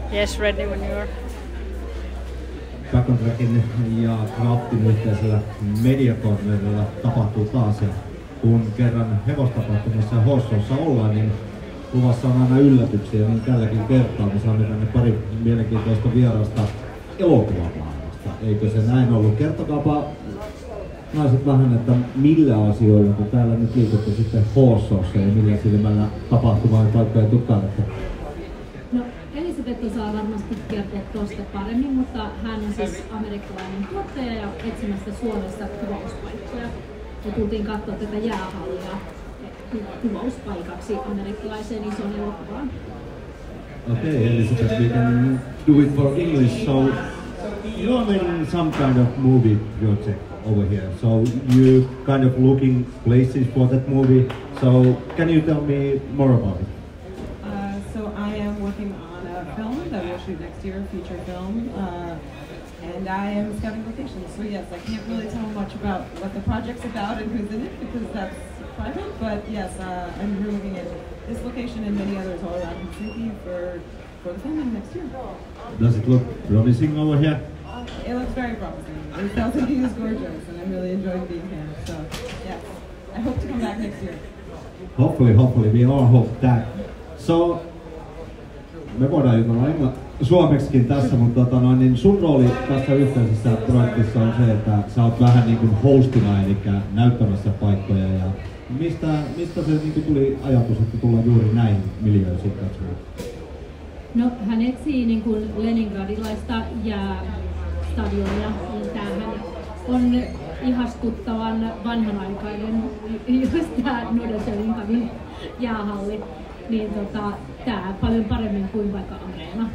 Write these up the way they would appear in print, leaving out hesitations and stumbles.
Yes, ready when you are. Back on Trackin ja Craftin yhteisellä mediakornerilla tapahtuu taas, ja kun kerran hevostapahtumassa ja Horssossa ollaan, niin luvassa on aina yllätyksiä, niin tälläkin kertaa me saamme tänne pari mielenkiintoista vierasta elokuvamaailmasta. Eikö se näin ollut? Kertokaapa naiset vähän, että millä asioilla te täällä nyt liikutte sitten Horssossa ja millä silmällä tapahtumaa ja paikkoja tutkailette? No, Elisabeth osaa varmasti kertoa tuosta paremmin, mutta hän on siis amerikkalainen tuottaja ja etsimästä Suomesta kuvauspaikkoja. Ja tultiin katsoa tätä jäähallia kuvauspaikaksi amerikkalaiseen isoon elokuvaan. Okay, Elisabeth, we can do it for English. So you're in some kind of movie project over here. So you kind of looking places for that movie. So can you tell me more about it? So I am working on a film that we'll shoot next year, a feature film. And I am scouting locations. So yes, I can't really tell much about what the project's about and who's in it because that's private. But yes, I'm looking at this location and many others all around Helsinki for the filming next year. Does it look promising over here? It looks very promising. Helsinki is gorgeous and I'm really enjoying being here. So yes, I hope to come back next year. Hopefully, we all hope that. So, me voidaan jutella suomeksikin tässä, mutta niin sun rooli tässä yhteisessä projektissa on se, että sä oot vähän niin kuin hostina, eli näyttämässä paikkoja. Ja mistä se niin kuin tuli ajatus, että tullaan juuri näihin miljöisiin katsomaan? No, hän etsii niin kuin leningradilaista jäästadionia. Tämähän on ihaskuttavan vanhanaikainen, just tää Norrköpingin jäähalli. Niin tää paljon paremmin kuin vaikka Areena.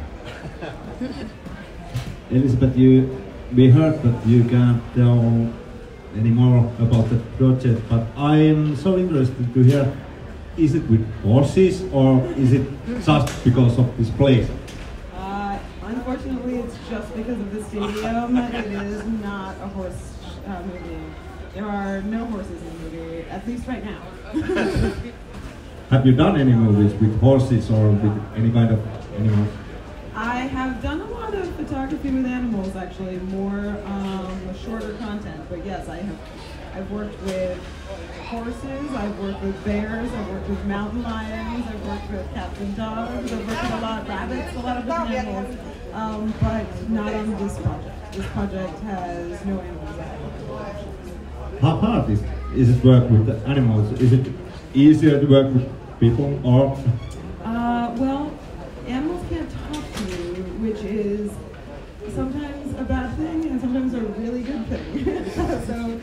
Elizabeth, we heard that you can't tell any more about the project, but I'm so interested to hear, is it with horses or is it just because of this place? Unfortunately, it's just because of the stadium. It is not a horse movie. There are no horses in the movie, at least right now. Have you done any movies with horses or with any kind of animals? I have done a lot of photography with animals, actually, more shorter content. But yes, I've worked with horses, I've worked with bears, I've worked with mountain lions, I've worked with cats and dogs, I've worked with a lot of rabbits, a lot of different animals, but not on this project. This project has no animals at all. How hard is it work with the animals? Is it easier to work with people or? Well, animals can't talk to you, which is sometimes a bad thing and sometimes a really good thing. So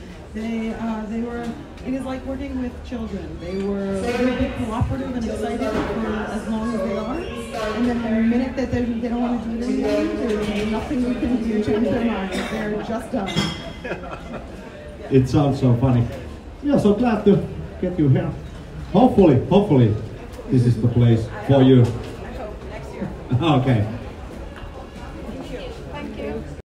it is like working with children. They were really cooperative and excited for as long as they are. And then the minute that they don't want to do it anymore, there's nothing we can do to change their minds. They're just done. It sounds so funny. Yeah, so glad to get you here. Hopefully, this is the place for you. I hope next year. Okay.